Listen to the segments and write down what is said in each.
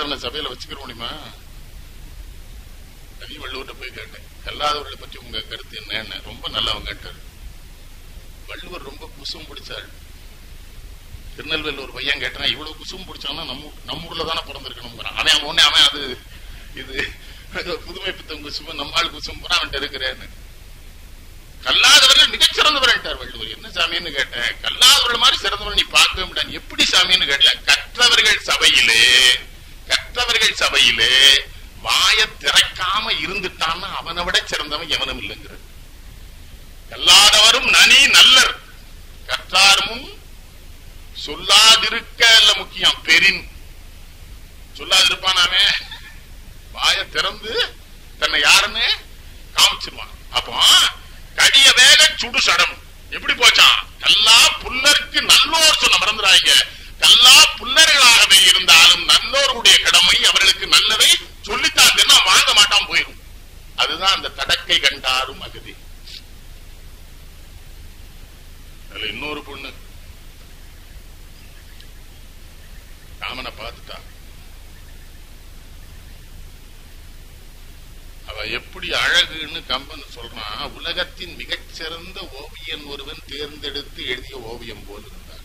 கல்லாதவனை சபையில வச்சுக்கிற முடியுமா? அதையும் வள்ளுவர்கிட்ட போய் கேட்டேன், கல்லாதவர்களை பற்றி உங்க கருத்து என்னன்னு. ரொம்ப நல்லவங்க கேட்டாரு. வள்ளுவர் ரொம்ப குசும் பிடிச்சாள். திருநெல்வேலி ஒரு பையன் கேட்டான், இவ்வளவு குசும் பிடிச்சான்னா நம்ம ஊர்ல தானே பிறந்திருக்கணும். அவன் ஒன்னே அவன் அது இது புதுமை பித்தம் குசும், நம்மால் குசும் அவன்கிட்ட இருக்கிறேன்னு. கல்லாதவர்கள் மிகச்சிறந்தவர் என்றார் வள்ளுவர். என்ன சாமின்னு கேட்டேன். கல்லாதவர்கள் மாதிரி சிறந்தவர் நீ பார்க்கவே முடியாது. எப்படி சாமின்னு கேட்டேன். கற்றவர்கள் சபையிலே வாய திறக்காம இருந்துட்டான்னா அவனை விட சிறந்தவன் எவனும் இல்லைங்கிற. கல்லாதவரும் நனி நல்லர், கற்றாரும் சொல்லாதிருக்க அல்ல முக்கியம், பெரின் சொல்லாதிருப்பானாமே. வாய திறந்து தன்னை யாருன்னு காமிச்சிருவான். அப்போ கடிய வேக சுடு சடம் எப்படி போச்சான்? கல்லா புல்லருக்கு நல்லோர் சொன்ன மறந்துடாங்க. கல்லா புல்லர்களாகவே இருந்தாலும் நல்லோருடைய கடமை அவர்களுக்கு நல்லதை சொல்லித்தாங்கன்னா வாங்க மாட்டான் போயிடும். அதுதான் அந்த தடக்கை கண்டாரும் அகதி. அதுல இன்னொரு பொண்ணு ராமனை பார்த்துட்டா. அவ எப்படி அழகுன்னு கம்பன் சொல்றான். உலகத்தின் மிகச்சிறந்த ஓவியன் ஒருவன் தேர்ந்தெடுத்து எழுதிய ஓவியம் போல் இருந்தார்.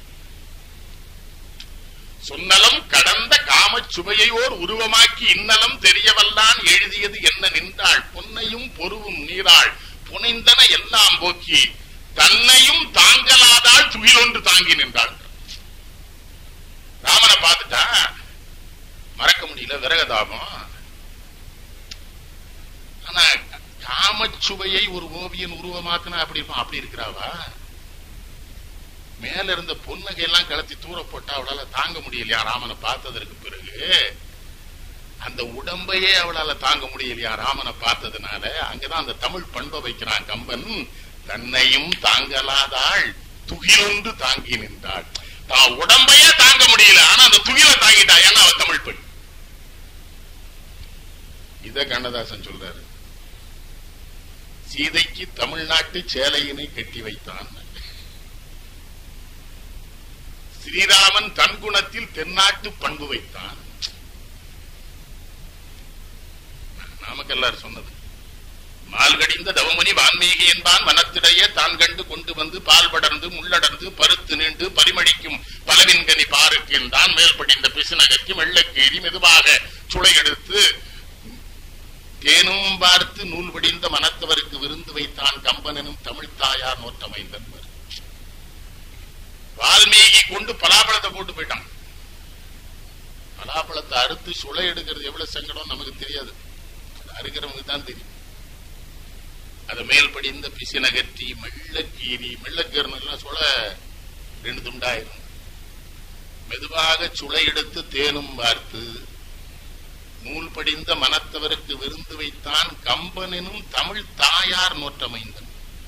சொன்னலம் கடந்த காம சுவையோர் உருவமாக்கி இன்னலம் தெரியவல்லான் எழுதியது என்ன நின்றாள். பொன்னையும் பொருவும் நீராள் புனைந்தன எல்லாம் போக்கி தன்னையும் தாங்கலாதாள் துகிலொன்று தாங்கி நின்றாள். ராமனை பார்த்துட்டா மறக்க முடியல, விரகதாபம். ஆனா காமச்சுவையை ஒரு ஓவியன் உருவமாக்குனா அப்படி இருப்பான். அப்படி இருக்கிறாவா? மேல இருந்த பொன்னகை எல்லாம் கலத்தி தூர போட்டா அவளால தாங்க முடியலையா? ராமனை பார்த்ததற்கு பிறகு அந்த உடம்பையே அவளால தாங்க முடியலையா ராமனை பார்த்ததுனால? அங்கதான் அந்த தமிழ் பண்பை வைக்கிறான் கம்பன். தன்னையும் தாங்கலாதாள் துகிலொன்று தாங்கி நின்றாள். தான் உடம்பையே தாங்க முடியல, ஆனா அந்த துகில தாங்கிட்டா. ஏன்னா அவ தமிழ் பெண். இத கண்ணதாசன் சொல்றாரு. சீதைக்கு தமிழ்நாட்டு சேலையினை கட்டி வைத்தான். ஸ்ரீராமன் தன் குணத்தில் தென்னாட்டு பண்பு வைத்தான். நமக்கு எல்லாரும் சொன்னது. மால்கடிந்த தவமுனி வான்மீகி என்பான் வனத்திடையே தான் கண்டு கொண்டு வந்து பால் படர்ந்து முள்ளடர்ந்து பருத்து நீண்டு பரிமளிக்கும் பலவின்கனி பாருக்கு என்றான். மேல்படிந்த பிசுநகர்க்கு வெள்ளக்கீறி மெதுவாக சுளை எடுத்து தேனும் பார்த்து நூல் படிந்த மனத்தவருக்கு விருந்து வைத்தான் கம்பன் எனும் தமிழ் தாயார் நோற்றமைந்தன். வால்மீகி கொண்டு பலாப்பழத்தை போட்டு போயிட்டான். பலாப்பழத்தை அறுத்து சுளை எடுக்கிறது எவ்வளவு சங்கடம் நமக்கு தெரியாது, அறுக்கிறவங்க தான் தெரியும். அதை மேல் படிந்த பிசினகற்றி மெள்ளக்கீரி, மெள்ளக்கீரன சுளை 2 துண்டாயிரும். மெதுவாக சுளை எடுத்து தேனும் பார்த்து நூல் படிந்த மனத்தவருக்கு விருந்து வைத்தான் கம்பனும் தமிழ் தாயார் நோற்றமைந்தன்.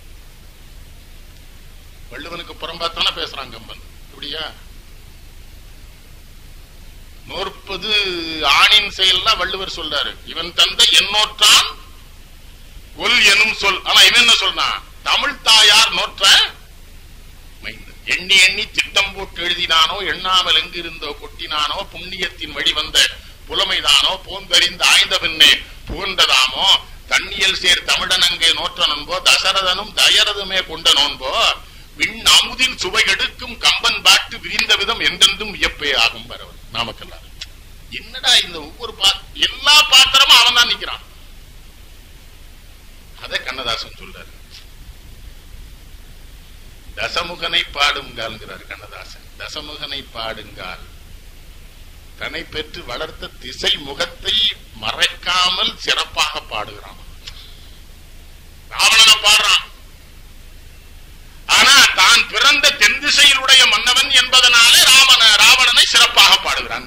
வள்ளுவனுக்கு புறம்பாத்தானே பேசுறான் கம்பன். இப்படியா 40 ஆணின் செயல்லாம் வள்ளுவர் சொல்றாரு. இவன் தந்தை என்னோற்றான் கொல் எனும் சொல். ஆனா இவன் என்ன சொல்றான்? தமிழ் தாயார் நோற்ற மைந்தன். எண்ணி எண்ணி திட்டம் போட்டு எழுதினானோ, எண்ணாமல் எங்கு இருந்தோ கொட்டினானோ, புண்ணியத்தின் வழி வந்த புலமைதானோ, போந்தறிந்து ஆய்ந்த பின்னே புகழ்ந்ததாமோ, தண்ணியல் சேர் தமிழன் அங்கே நோற்ற நோன்போ, தசரதனும் தயரதுமே கொண்ட நோன்போ, விண் அமுதின் சுவை எடுக்கும் கம்பன் பாட்டு விரிந்த விதம் என்றென்றும் வியப்பே ஆகும். பரவல் நாமக்கல்லாறு. என்னடா இந்த ஒவ்வொரு எல்லா பாத்திரமும் அவன் தான் நிக்கிறான். அதை கண்ணதாசன் சொல்றாரு. தசமுகனை பாடுங்கால்ங்கிறார் கண்ணதாசன். தசமுகனை பாடுங்கால் தன்னை பெற்று வளர்த்த திசை முகத்தை மறைக்காமல் சிறப்பாக பாடுகிறான். ராவணனை பாடுறான். ஆனா தான் பிறந்த தென் திசையிலுடைய மன்னவன் என்பதனாலே ராவணனை சிறப்பாக பாடுகிறான்.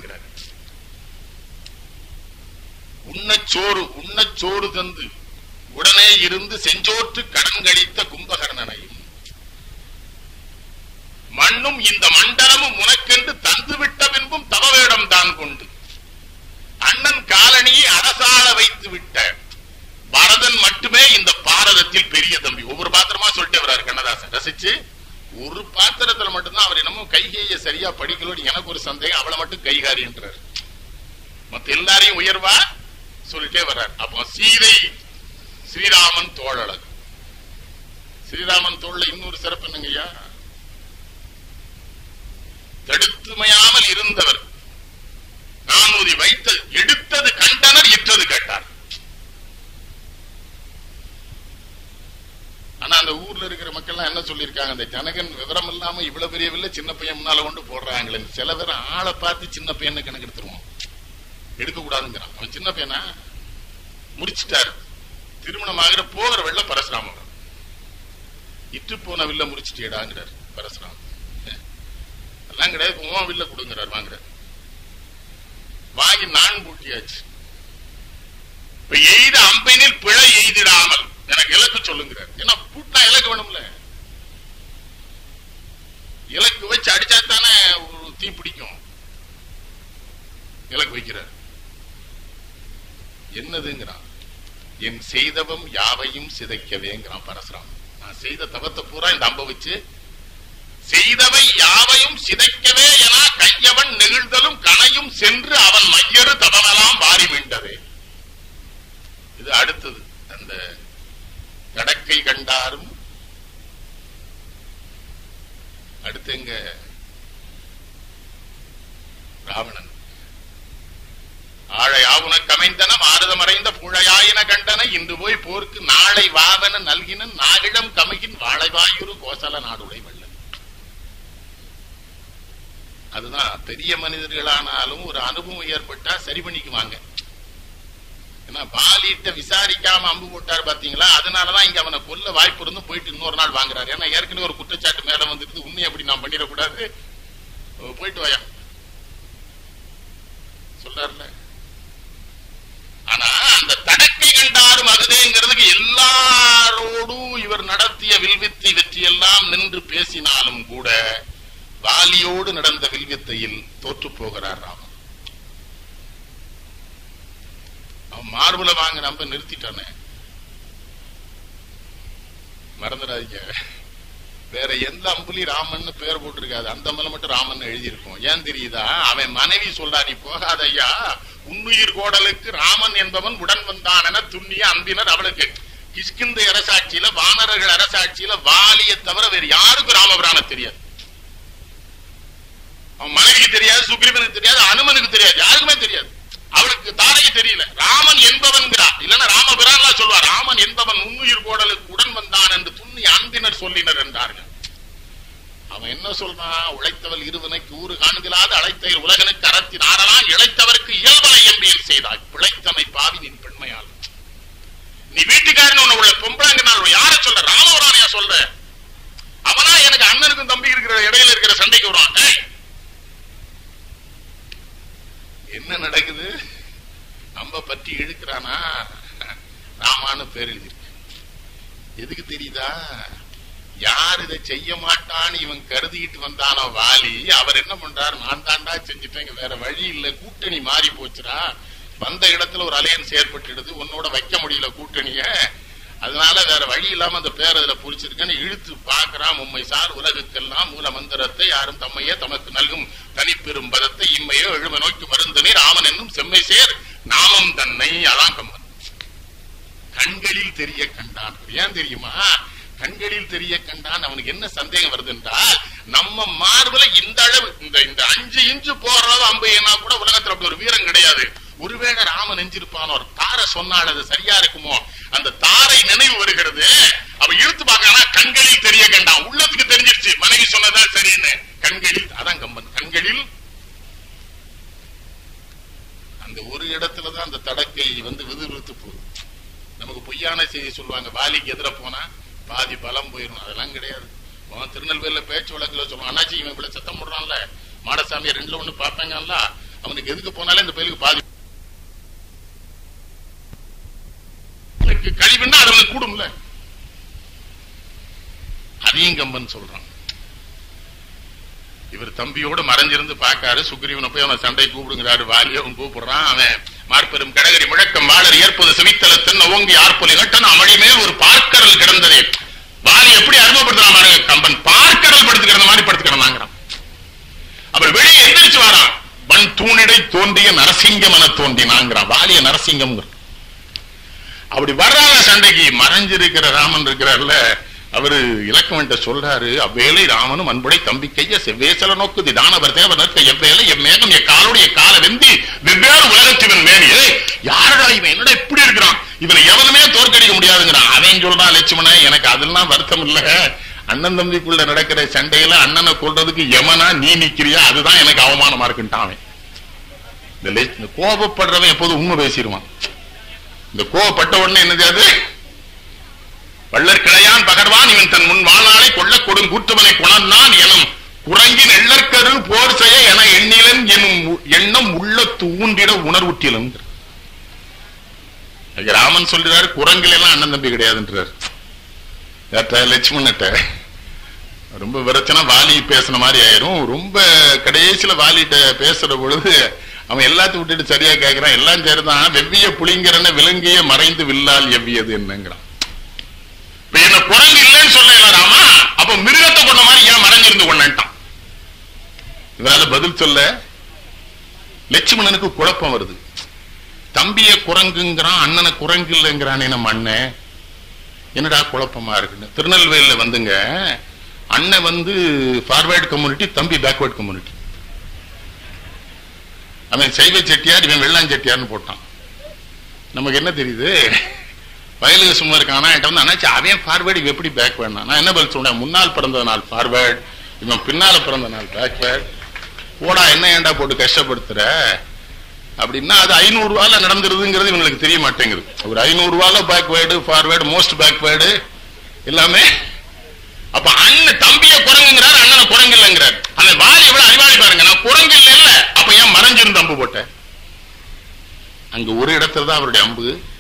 உண்ணச்சோறு தந்து உடனே இருந்து செஞ்சோற்று கடன் கழித்த கும்பகர்ணனையும் மண்ணும் இந்த மண்டலமும் உனக்கென்று தந்துவிட்ட பின்பும் தவவேடம் தான் கொண்டு அண்ணன் காலனியை அரசாள வைத்து விட்ட பரதன் மட்டுமே இந்த பாரதத்தில் பெரிய தம்பி. ஒவ்வொரு பாத்திரமா சொல்லிட்டு வர்றாரு கண்ணதாசன். ரசிச்சு ஒரு பாத்திரத்துல மட்டும்தான் அவர் என்னமோ கைகையை சரியா படிக்கலோடு எனக்கு ஒரு சந்தேகம். அவளை மட்டும் கைகாரின்றார். மத்த எல்லாரையும் உயர்வா சொல்லிட்டே வர்றார். அப்போ சீதை ஸ்ரீராமன் தோழழகு. ஸ்ரீராமன் தோழ இன்னொரு சிறப்பு என்னங்கய்யா, தடுத்துமையாமல் இருந்தவர். நானூதி வைத்து எடுத்தது கண்டனர், இற்றது கேட்டார். ஆனா அந்த ஊர்ல இருக்கிற மக்கள் என்ன சொல்லிருக்காங்க, அந்த ஜனகன் விவரம் இல்லாம இவ்வளவு பெரிய வில்ல சின்ன பையன் முன்னால கொண்டு போடுறாங்களே. சில பேர் ஆளை பார்த்து சின்ன பையன் கணக்கு எடுத்துருவோம், எடுக்க கூடாதுங்கிறான். அவன் சின்ன பையனா முடிச்சுட்டாரு. திருமணமாகிற போகிற வெள்ள பரசுராமன் இட்டு போன வில்ல முடிச்சுட்டேடாங்கிறார் பரசுராமன். எல்லாம் கிடையாது, வில்ல கொடுங்கிறார். வாங்குறார். வாங்கி நான் பூட்டியாச்சு. இப்ப எய்த அம்பைனில் பிழை எய்திடாமல் எனக்கு இலக்கு சொல்லுங்கிறார். ஏன்னா பூட்டா இலக்கு வேணும்ல, இலக்கு வச்சு அடிச்சாத்தானே ஒரு தீ பிடிக்கும். இலக்கு வைக்கிறார். என்னதுங்கிறான், என் செய்தவம் யாவையும் சிதைக்கவேங்கிறான் பரசுராமன். நான் செய்த தவத்தை பூரா இந்த அம்ப வச்சு செய்தவை யாவையும் சிதைக்கவே என கையவன் நெகிழ்தலும் கனையும் சென்று அவன் மையறு தவமெல்லாம் வாரி மீண்டதே. இது அடுத்தது. அந்த கடக்கை கண்டாரும் அடுத்து எங்க ராவணன் ஆழை ஆவுனக்கு அமைந்தன மாறுதம் மறைந்த புழையாயின கண்டன இன்று போய் போருக்கு நாளை வாவன நல்கின நாகிடம் கமையின் வாழைவாயுரு கோசல நாடுடை வள்ளல். அதுதான் பெரிய மனிதர்களானாலும் ஒரு அனுபவம் ஏற்பட்டா சரி பண்ணிக்குவாங்க. ஏன்னா வாலிட்ட விசாரிக்காம அம்பு போட்டார் பாத்தீங்களா, அதனாலதான் இங்க அவனை கொல்ல வாய்ப்பு இருந்து போயிட்டு இன்னொரு நாள் வாங்குறாரு. ஏன்னா ஏற்கனவே ஒரு குற்றச்சாட்டு மேல வந்துருக்கு, உண்மை அப்படி நான் பண்ணிடக்கூடாது, போயிட்டு வாயா சொல்றாருல. ஆனா அந்த தடக்கை கண்டாரும் அகுதேங்கிறதுக்கு எல்லாரோடும் இவர் நடத்திய வில்வித்தை வெற்றி எல்லாம் நின்று பேசினாலும் கூட வாலியோடு நடந்த வில்வித்தையில் தோற்று போகிறார் ராமன். அவன் மார்புல வாங்க நம்ம நிறுத்திட்டானே, மறந்துடாதீங்க. வேற எந்த அம்புலி ராமன் பேர் போட்டிருக்காது, அந்த மேல மட்டும் ராமன் எழுதியிருக்கும். ஏன் தெரியுதா, அவன் மனைவி சொல்றா, நீ போகாத ஐயா, உன்னுயிர் கோடலுக்கு ராமன் என்பவன் உடன் வந்தான் என துண்ணிய அன்பினர் அவளுக்கு. கிஷ்கிந்த அரசாட்சியில வானரர்கள் அரசாட்சியில வாலியை தவிர வேறு யாருக்கும் ராமபிரான தெரியாது. அவன் மனைவிக்கு தெரியாது, சுக்ரீவனுக்கு தெரியாது, அனுமனுக்கு தெரியாது, யாருக்குமே தெரியாது. அவளுக்கு தாரைக்கு தெரியல. ராமன் என்பவன்கிறார், இல்லன்னா ராமபிரான் சொல்வார். ராமன் என்பவன் உன்னுயிர் கோடலுக்கு உடன் வந்தான் என்று துண்ணி அன்பினர் சொல்லினர் என்றார்கள். அவன் என்ன சொல்றான், உழைத்தவள் இருவனுக்கு ஊறு காண்களாது அழைத்த உலகனுக்கு அறத்தின் ஆறலாம் இழைத்தவருக்கு இயல்பலை என்பியல் செய்தாய் பிழைத்தமை பாவி நின் பெண்மையால். நீ வீட்டுக்காரன் உன்னை பொம்பளைங்க யார சொல்ற, ராமபிரானையா சொல்ற? அவனா எனக்கு அண்ணனுக்கும் தம்பி இருக்கிற இடையில இருக்கிற சண்டைக்கு வருவான். என்ன நடக்குது, நம்ம பற்றி இழுக்கிறானா, ராமான்னு பேர் எழுதியிருக்கு. எதுக்கு தெரியுதா, யார் இதை செய்ய மாட்டான்னு இவன் கருதிட்டு வந்தானோ வாலி, அவர் என்ன பண்றாரு, நான் தாண்டா செஞ்சுட்டேங்க, வேற வழி இல்ல, கூட்டணி மாறி போச்சுரா, வந்த இடத்துல ஒரு அலையன்ஸ் ஏற்பட்டுடுது, உன்னோட வைக்க முடியல கூட்டணிய, அதனால வேற வழி இல்லாம அந்த பேர் அதுல புரிச்சிருக்கேன்னு இழுத்து பாக்குறான். உண்மை சார் உலகுக்கெல்லாம் மூல மந்திரத்தை யாரும் தம்மையே தமக்கு நல்கும் தனிப்பெரும் பதத்தை இம்மையோ எழும நோக்கி மருந்தனே ராமன் என்னும் செம்மை சேர் நாமம் தன்னை. அதான் கம்பன். கண்களில் தெரிய கண்டான். ஏன் தெரியுமா, கண்களில் தெரிய கண்டான். அவனுக்கு என்ன சந்தேகம் வருது என்றால், நம்ம மார்புல இந்த அளவு இந்த 5 இன்ச்சு போற அம்பையனா கூட உலகத்துல அப்படி ஒரு வீரம் கிடையாது. ஒருவேளை ராமன் நெஞ்சிருப்பானோ, ஒரு தாரை சொன்னால் அது சரியா இருக்குமோ, அந்த தாரை நினைவு வருகிறது. அவ இழுத்து பார்க்கனா கண்களில் தெரிய கண்டான். உள்ளத்துக்கு தெரிஞ்சிருச்சு மனைவி சொன்னதா சரின்னு. கண்களில், அதான் கம்பன், கண்களில். அந்த ஒரு இடத்துலதான் அந்த தடக்கை விறுவிறுத்து போகுது. நமக்கு பொய்யான செய்தி சொல்லுவாங்க, வாலிக்கு எதிர போனா பாதி பலம் போயிடும். அதெல்லாம் கிடையாது. திருநெல்வேலியில பேச்சு வழக்குல சொல்லுவான், அண்ணாச்சி இவன் இவ்வளவு சத்தம் போடுறான்ல, மாடசாமியை 2ல 1 பார்ப்பாங்கல்ல, அவனுக்கு எதுக்கு போனாலே இந்த பயிலுக்கு பாதி கழிவுன்னா அது கூடும்ல. அதையும் கம்பன் சொல்றான். இவர் தம்பியோட மறைஞ்சிருந்து பாக்காரு. சுக்ரீவனை போய் அவன் சண்டை கூப்பிடுங்கிறாரு. வாலிய அவன் கூப்பிடுறான். அவன் மார்பெரும் கடகரி முழக்கம் வாழர் ஏற்பது செவித்தல தென்ன ஓங்கி ஆர்ப்பொலி கட்டன் அமளி மேல் ஒரு பார்க்கடல் கிடந்ததே. வாலி எப்படி அருமைப்படுத்துறான் கம்பன், பார்க்கடல் படுத்துக்கிற மாதிரி படுத்துக்கிறான். அவர் வெளியே எந்திரிச்சு வாரான். வன் தூணிடை தோன்றிய நரசிங்கமன தோன்றினாங்கிறான். வாலிய நரசிங்கம். அப்படி வர்றாங்க சண்டைக்கு. மறைஞ்சிருக்கிற ராமன் இருக்கிறார்ல, அவரு இலக்கவன்ட்ட சொல்றாரு, அவ்வேளை ராமனும் அன்புடை தம்பி கைய செவ்வேசல நோக்குதி தானவர் தேவர் நிற்க எவ்வேளை எம்மேகம் எக்காலோடைய கால வெந்தி வெவ்வேறு உலகத்திவன் மேனியே. யாரடா இவன், என்னடா இப்படி இருக்கிறான், இவனை எவனுமே தோற்கடிக்க முடியாதுங்கிறான். அவன் சொல்றான், லட்சுமண எனக்கு அதெல்லாம் வருத்தம் இல்ல, அண்ணன் தம்பிக்குள்ள நடக்கிற சண்டையில அண்ணனை கொள்றதுக்கு எமனா நீ நிக்கிறியா, அதுதான் எனக்கு அவமானமா இருக்குன்ட்டான் அவன். இந்த கோபப்படுறவன் எப்போதும் உண்மை பேசிடுவான். இந்த கோபப்பட்ட உடனே என்னது, வள்ளற்கிளையான் பகர்வான் இவன் தன் முன் வாழ்நாளை கொள்ள கொடும் கூற்றுவனை குணர்ந்தான் எனும் குரங்கின் எள்ளற்கருள் போர் செய்ய என எண்ணிலன் எனும் எண்ணம் உள்ள தூண்டிட உணர்வுற்றிலும். ராமன் சொல்றாரு, குரங்கில எல்லாம் அண்ணன் தம்பி கிடையாதுன்றார். லட்சுமணட்ட ரொம்ப விரச்சனா வாலி பேசின மாதிரி ஆயிரும். ரொம்ப கடைசியில வாலிட்ட பேசுற பொழுது அவன் எல்லாத்தையும் விட்டுட்டு சரியா கேட்கிறான். எல்லாம் சரிதான், வெவ்விய புளிங்கிறன விலங்கிய மறைந்து வில்லால் எவ்வியது என்னங்கிறான். என்ன குரங்கு இல்லைன்னு சொல்லலாமா, அப்ப மிருகத்தை கொண்ட மாதிரி ஏன் மறைஞ்சிருந்து கொண்டான். இவரால பதில் சொல்ல லட்சுமணனுக்கு குழப்பம் வருது. தம்பிய குரங்குங்கிறான், அண்ணனை குரங்கு இல்லைங்கிறானே நம்ம அண்ணன், என்னடா குழப்பமா இருக்குன்னு. திருநெல்வேலியில வந்துங்க, அண்ணன் வந்து ஃபார்வர்டு கம்யூனிட்டி, தம்பி பேக்வர்டு கம்யூனிட்டி. அவன் சைவ செட்டியார், இவன் வெள்ளான் செட்டியார்னு போட்டான். நமக்கு என்ன தெரியுது, வயலுக்கு சும்மா இருக்கானா என்கிட்ட வந்து, அண்ணாச்சி அவன் ஃபார்வேர்டு இவன் எப்படி பேக்வேர்டு. நான் என்ன பதில் சொன்னேன், முன்னால் பிறந்த நாள் ஃபார்வேர்டு, இவன் பின்னால பிறந்த நாள் பேக்வேர்டு. போடா என்ன ஏண்டா போட்டு கஷ்டப்படுத்துற அப்படின்னா, அது 500 ரூபால நடந்துருதுங்கிறது இவங்களுக்கு தெரிய மாட்டேங்குது. ஒரு 500 ரூபால பேக்வேர்டு, ஃபார்வேர்டு, மோஸ்ட் பேக்வேர்டு எல்லாமே. அப்ப அண்ணன் தம்பிய குரங்குங்கிறார், அண்ணனை குரங்கு இல்லைங்கிறார். அந்த வாலி எவ்வளவு அறிவாளி பாருங்க, நான் குரங்கு இல்ல, அப்ப ஏன் மறைஞ்சிருந்து அம்பு போட்டேன். அங்க ஒரு இடத்துல தான் அவருடைய அம்பு